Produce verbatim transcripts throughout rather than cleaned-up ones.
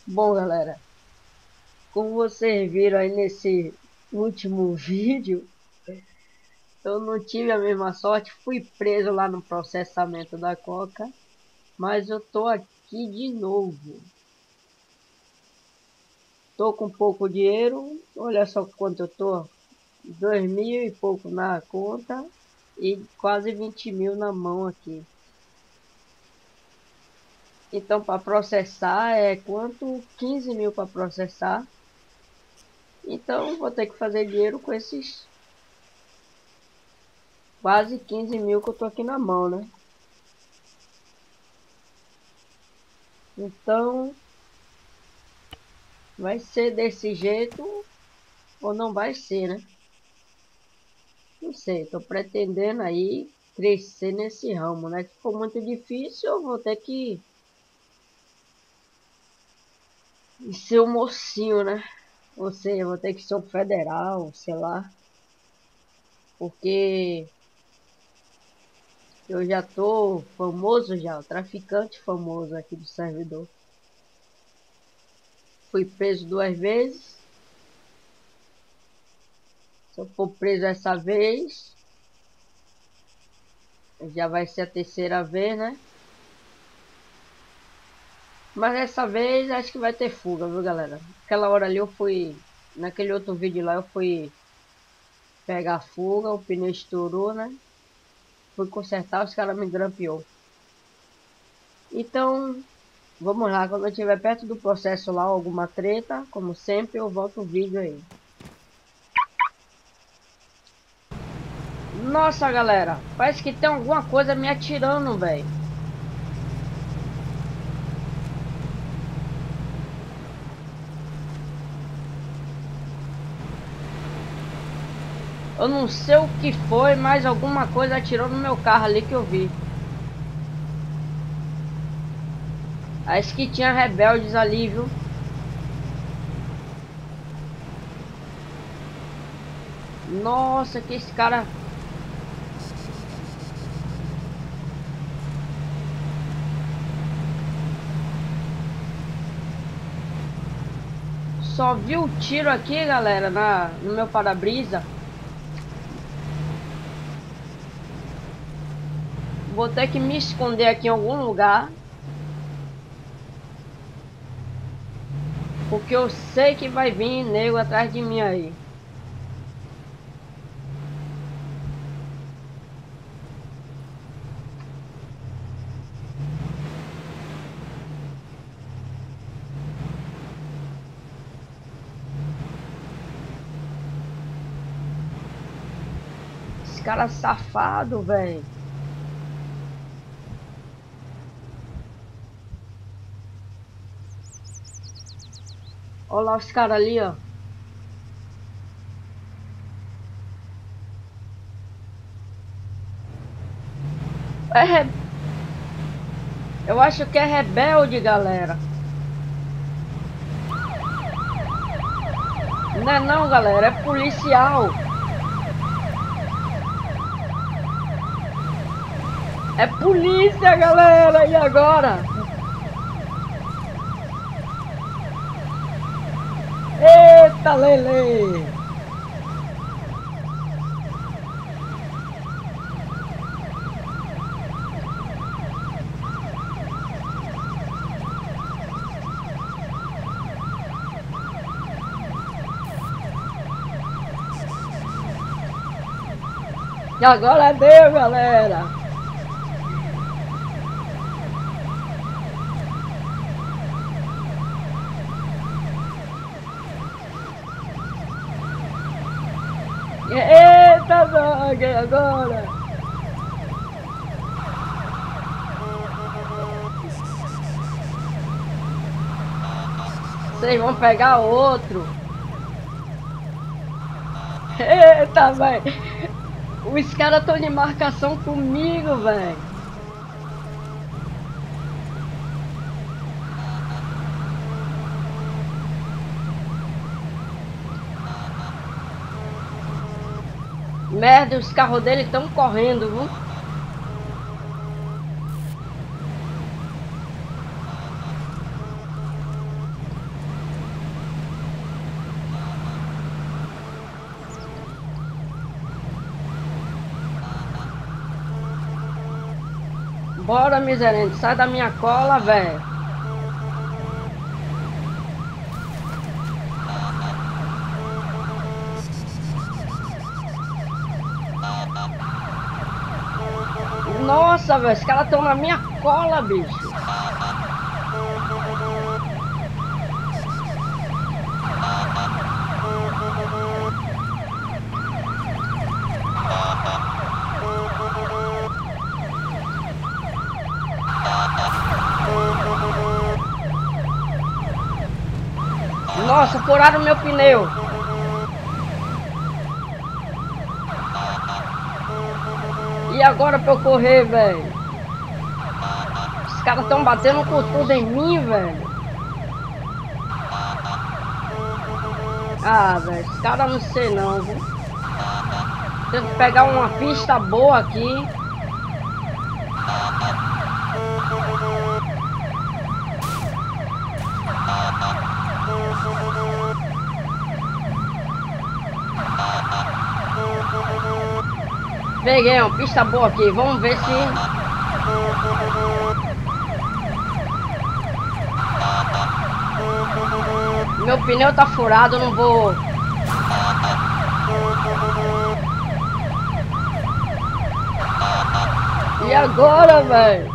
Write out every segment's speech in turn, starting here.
Bom, galera, como vocês viram aí nesse último vídeo, eu não tive a mesma sorte, fui preso lá no processamento da Coca, mas eu tô aqui de novo. Tô com pouco dinheiro, olha só quanto eu tô, dois mil e pouco na conta e quase vinte mil na mão aqui. Então, para processar é quanto? quinze mil para processar. Então, vou ter que fazer dinheiro com esses quase quinze mil que eu tô aqui na mão, né? Então, vai ser desse jeito ou não vai ser, né? Não sei, tô pretendendo aí crescer nesse ramo, né? Se for muito difícil, eu vou ter que ser um mocinho, né? Ou seja, eu vou ter que ser um federal, sei lá. Porque eu já tô famoso já, o traficante famoso aqui do servidor. Fui preso duas vezes. Se eu for preso essa vez, já vai ser a terceira vez, né? Mas dessa vez acho que vai ter fuga, viu, galera? Aquela hora ali eu fui... Naquele outro vídeo lá eu fui pegar a fuga, o pneu estourou, né? Fui consertar, os caras me grampeou. Então, vamos lá. Quando eu estiver perto do processo lá, alguma treta, como sempre, eu volto o vídeo aí. Nossa, galera. Parece que tem alguma coisa me atirando, velho. Eu não sei o que foi, mas alguma coisa atirou no meu carro ali que eu vi. Acho que tinha rebeldes ali, viu? Nossa, que esse cara... Só vi o tiro aqui, galera, na, no meu para-brisa. Vou ter que me esconder aqui em algum lugar. Porque eu sei que vai vir nego atrás de mim aí. Esse cara safado, velho. Olha lá os caras ali, ó. É re... Eu acho que é rebelde, galera. Não é não, galera. É policial. É polícia, galera. E agora? Eita, Lele. E agora deu, galera. Eita, droga, agora. Vocês vão pegar outro. Eita, velho. Os caras estão de marcação comigo, velho. Merda, os carros dele estão correndo, viu? Bora, miserente, sai da minha cola, velho. Nossa, velho, os caras estão na minha cola, bicho. Nossa, furaram meu pneu. E agora pra eu correr, velho? Os caras estão batendo com tudo em mim, velho. Ah, velho, os caras não sei não, viu? Tem que pegar uma pista boa aqui. Peguei uma pista boa aqui, vamos ver se... Meu pneu tá furado, eu não vou... E agora, velho?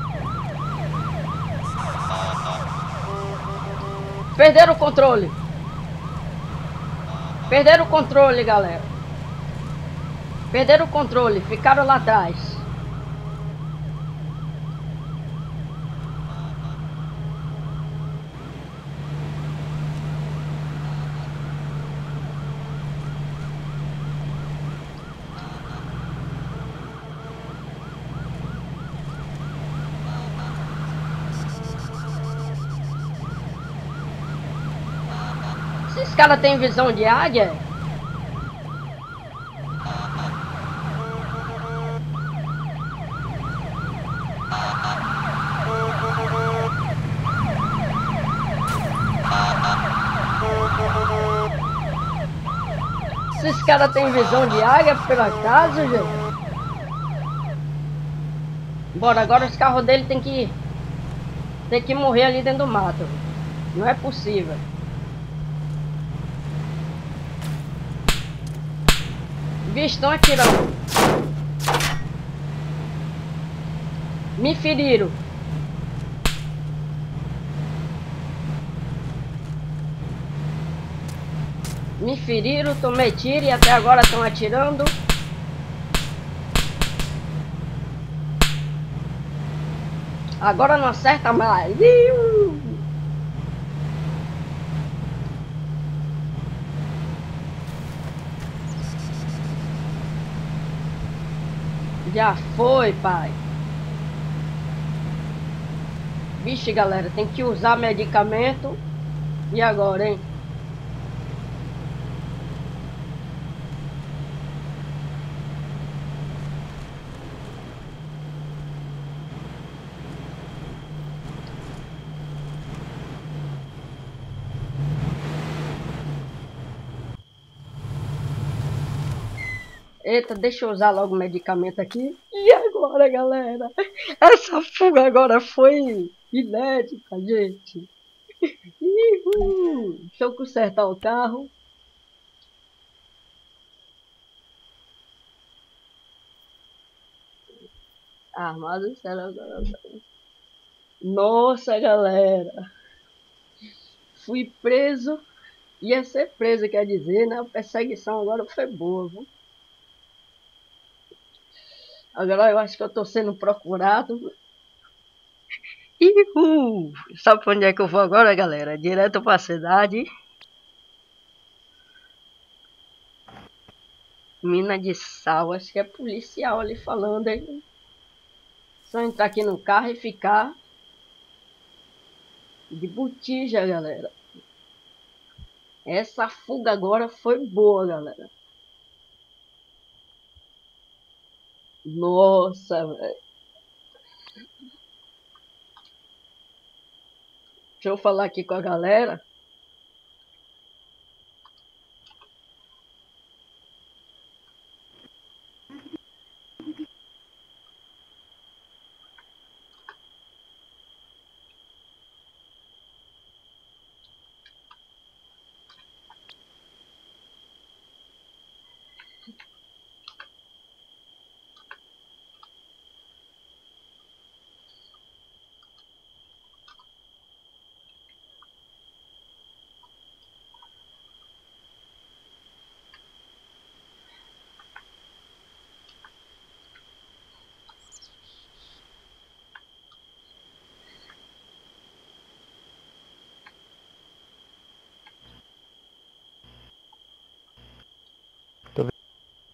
Perderam o controle. Perderam o controle, galera. Perderam o controle, ficaram lá atrás. Esses caras têm visão de águia? Esses caras têm visão de águia, por acaso, gente? Bora, agora os carros dele tem que... Tem que morrer ali dentro do mato. Não é possível. Bicho, estão atirando. Me feriram. Me feriram, tomei tiro e até agora estão atirando. Agora não acerta mais. Já foi, pai. Vixe, galera, tem que usar medicamento. E agora, hein? Eita, deixa eu usar logo o medicamento aqui. E agora, galera? Essa fuga agora foi inédita, gente. Uhul. Deixa eu consertar o carro. Armado, será? Nossa, galera. Fui preso. Ia ser preso, quer dizer, né? A perseguição agora foi boa, viu? Agora eu acho que eu tô sendo procurado. Uhul. Sabe pra onde é que eu vou agora, galera? Direto pra cidade. Mina de sal. Acho que é policial ali falando, hein? Só entrar aqui no carro e ficar de botija, galera. Essa fuga agora foi boa, galera. Nossa, velho. Deixa eu falar aqui com a galera.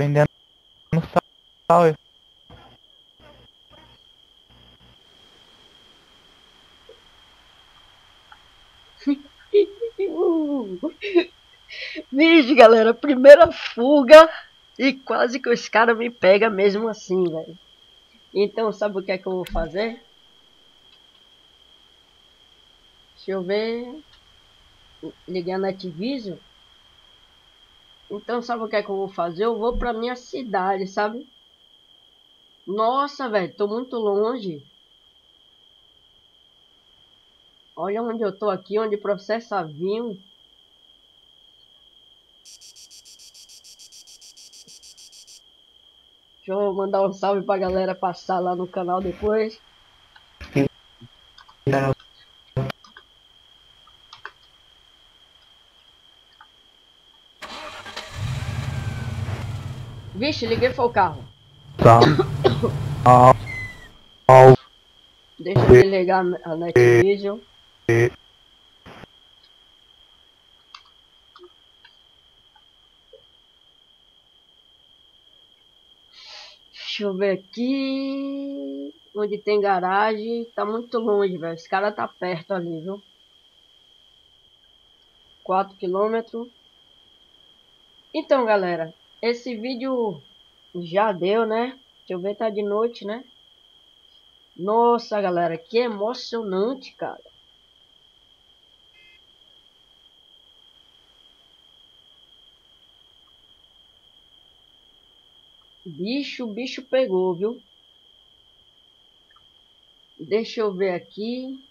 vendendo sal. eu- Vixe, galera, primeira fuga e quase que os caras me pegam mesmo assim, velho. Então, sabe o que é que eu vou fazer? Deixa eu ver. Liguei a NetVision. Então, sabe o que é que eu vou fazer? Eu vou pra minha cidade, sabe? Nossa, velho, tô muito longe. Olha onde eu tô aqui, onde processa vinho. Deixa eu mandar um salve pra galera passar lá no canal depois. Vixe, liguei foi o carro. Sal. Sal. Deixa eu desligar a NetVision. Deixa eu ver aqui. Onde tem garagem. Tá muito longe, velho. Esse cara tá perto ali, viu? quatro quilômetros. Então, galera. Esse vídeo já deu, né? Deixa eu ver, tá de noite, né? Nossa, galera. Que emocionante, cara. Bicho, o bicho pegou, viu? Deixa eu ver aqui.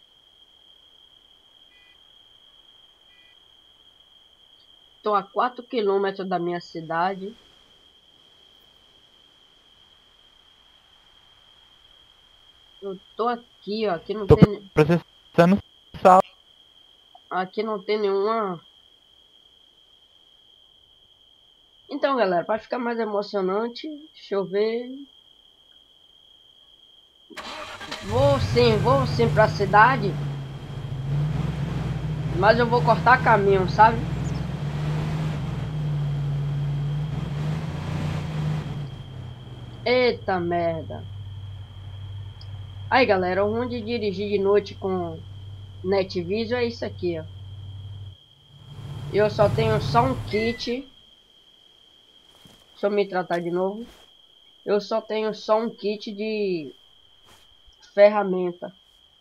Tô a quatro quilômetros da minha cidade. Eu tô aqui, ó. Aqui não Tô tem, processando sal. aqui não tem nenhuma. Então, galera, para ficar mais emocionante, deixa eu ver. Vou sim, vou sim pra cidade. Mas eu vou cortar caminho, sabe? Eita merda. Aí, galera, o ruim de dirigir de noite com NetVision é isso aqui, ó. Eu só tenho só um kit. Deixa eu me tratar de novo. Eu só tenho só um kit de ferramenta.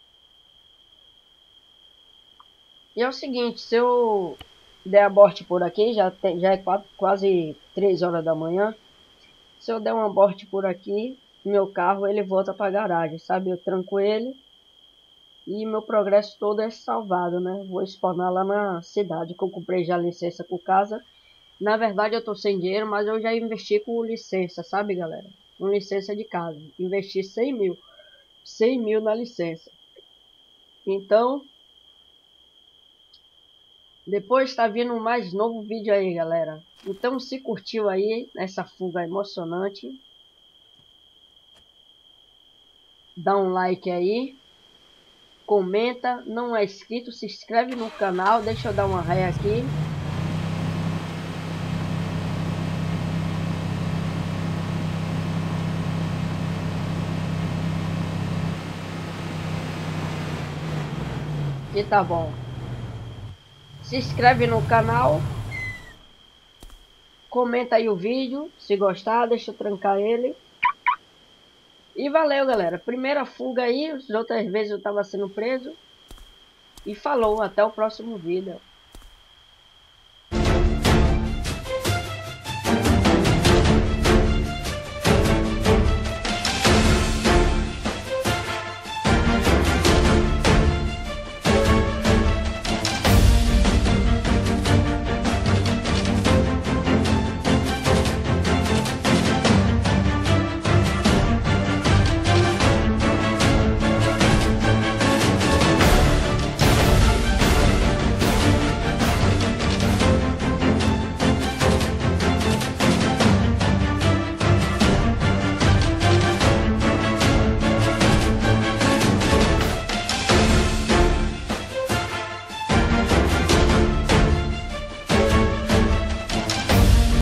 E é o seguinte, se eu der aborte por aqui, já, tem, já é quatro, quase três horas da manhã. Se eu der um aborte por aqui, meu carro ele volta para a garagem, sabe? Eu tranco ele e meu progresso todo é salvado, né? Vou spawnar lá na cidade, que eu comprei já licença por casa. Na verdade eu tô sem dinheiro, mas eu já investi com licença, sabe, galera? Com licença de casa. Investi cem mil. cem mil na licença. Então, depois tá vindo mais novo vídeo aí, galera. Então, se curtiu aí essa fuga emocionante, dá um like aí, comenta, não é inscrito, se inscreve no canal, deixa eu dar uma ré aqui. Que tá bom. Se inscreve no canal, comenta aí o vídeo, se gostar, deixa eu trancar ele. E valeu, galera. Primeira fuga aí, as outras vezes eu tava sendo preso. E falou, até o próximo vídeo.